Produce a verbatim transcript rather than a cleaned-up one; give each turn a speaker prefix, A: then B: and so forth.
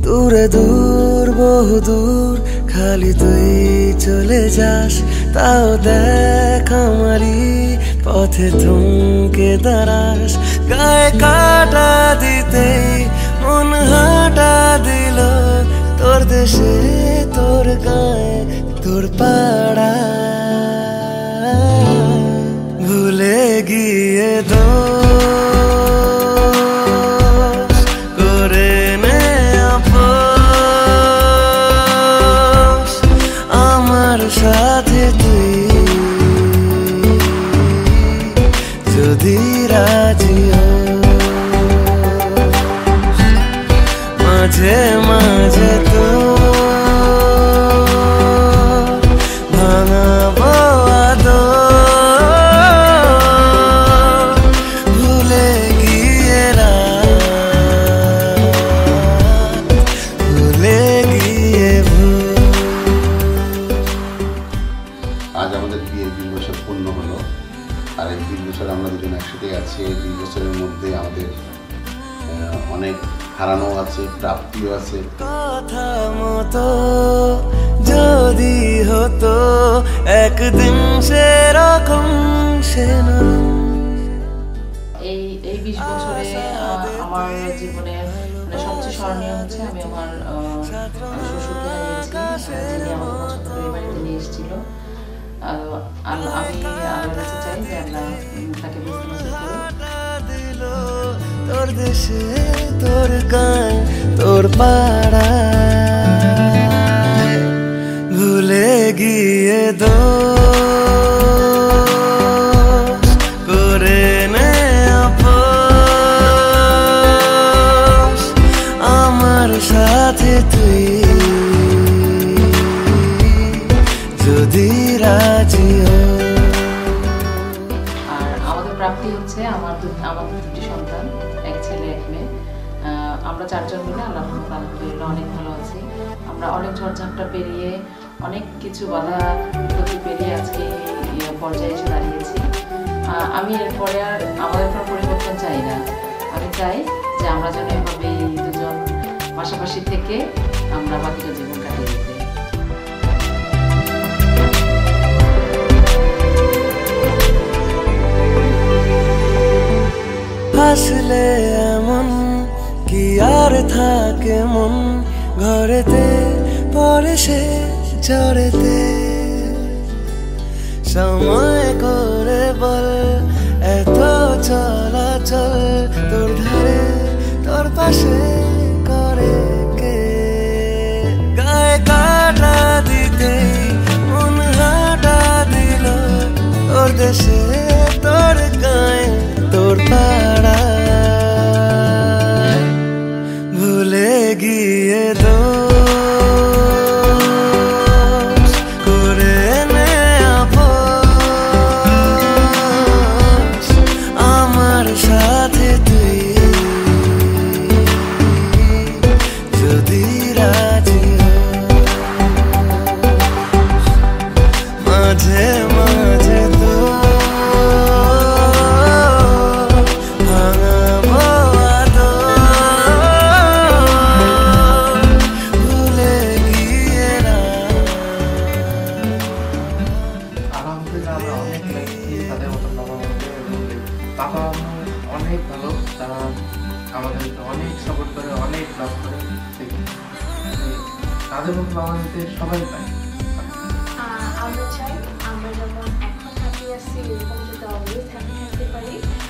A: দূরে দূর বহু দূর খালি তুই চলে যাস, তাও দেখ আমারই পথে থমকে দাঁড়াস। গায়ে কাটা দিতেই মন হাঁটা দিল, তোর দেশে তোর গায়ে তোর পাড়া। ভুলে গিয়ে দোষ করে নে আপোষ, আমার সাথে তুই যদি রাজি হোস। মাঝে মাঝে তো ভাঙাবো আদর, ভুলে গিয়ে রাত, ভুলে গিয়ে ভোর।
B: আজ আমাদের বিয়ের দুই বছর পূর্ণ হলো, আর এই দুই বছর আমরা দুজন একসাথে আছি। এই দুই বছরের মধ্যে আমাদের অনেক হারানো আছে, প্রাপ্তিও আছে।
A: কথা মতো যদি হতো একদিন সেরকম সে না।
C: এই এই বিশ বছরে আমার জীবনে মানে সবচেয়ে স্মরণীয় হচ্ছে আমি আমার শ্বশুরকে হারিয়েছি, যিনি আমাকে পছন্দ করে বাড়িতে নিয়ে এসেছিল। আমি আল্লাহর কাছে চাই যে আল্লাহ তাকে বুঝতে নসিব করুন।
A: তোর দেশে তোর গায়ে তোর পাড়া, ভুলে গিয়ে দোষ করে নে আপোষ, আমার সাথে তুই যদি রাজি হোস।
C: আর আমাদের প্রাপ্তি হচ্ছে আমার আমাদের দুটি সন্তান, এক ছেলে এক মেয়ে। আমরা চারজন মিলে আল্লাহ আলহামদুলিল্লাহ অনেক ভালো আছি। আমরা অনেক ঝড়ঝাপটা পেরিয়ে অনেক কিছু বাধা বিপত্তি পেরিয়ে আজকে এই পর্যায়ে এসে দাঁড়িয়েছি। আমি এরপরে আর আমাদের কোনো পরিবর্তন চাই না। আমি চাই যে আমরা যেন এভাবে দুজন পাশাপাশি থেকে আমরা বাকিটা জীবন কাটিয়ে দিতে।
A: হাসলে এমন কি আর থাকে মন, ঘরেতে পরে সে ঝড়েতে। সময় করে বল এত চলাচল তোর ধারে তোর পাশে করে কে। গায়ে কাটা দিতেই মন হাঁটা দিল, তোর দেশে তোর গায়ে তোর পাড়া। ভুলে গিয়ে দোষ করে নে আপোষ, আমার সাথে তুই যদি রাজি হোস। মাঝে মাঝে তো
D: বাবা অনেক ভালো, তারা আমাদেরকে অনেক সাপোর্ট করে, অনেক লাভ করে। তাদের মতো বাবা নিতে সবাই পায়।
E: আমরা চাই আমরা যেমন এখন হ্যাপি আছি এরকম যাতে অলওয়েজ হ্যাপি থাকতে পারি।